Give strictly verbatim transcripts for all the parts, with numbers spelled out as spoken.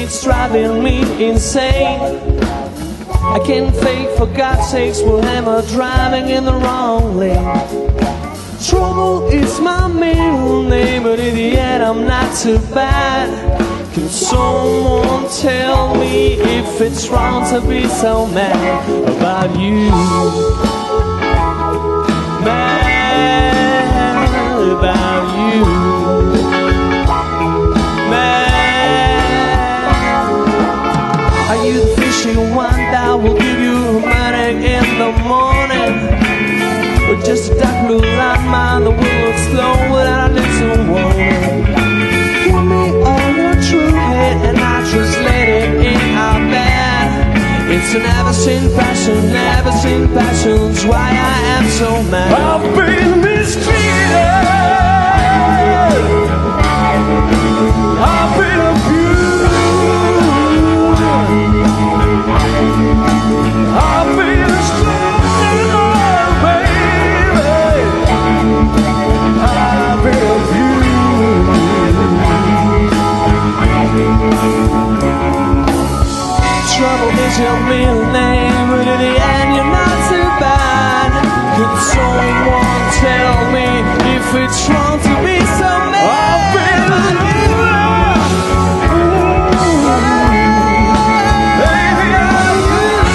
it's driving me insane. I can't fake, for God's sakes, well, am I driving in the wrong lane? Trouble is my middle name, but in the end I'm not too bad. Can someone tell me if it's wrong to be so mad about you? Mad about you. Mad. Are you the fishing one that will give you money in the morning? Or just a dark blue line, man, the world slow without a little warning. Give me all your true hate and I translate it in our bed. It's a never seen passion, never seen passion's why I am so mad. I've been mistreated, I've been abused, I've been stolen, baby, I've been abused. Trouble is your middle name, but in the end you're not too bad. Can someone tell me if it's wrong to be so mad? I've been baby, I've been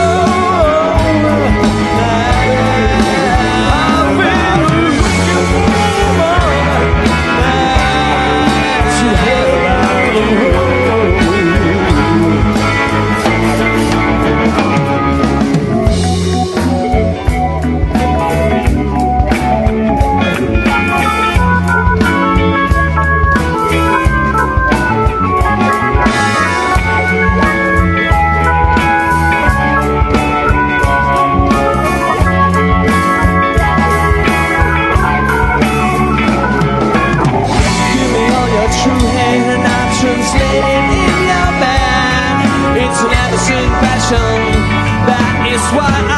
to hell around the world. It's an ever-seen passion, that is why I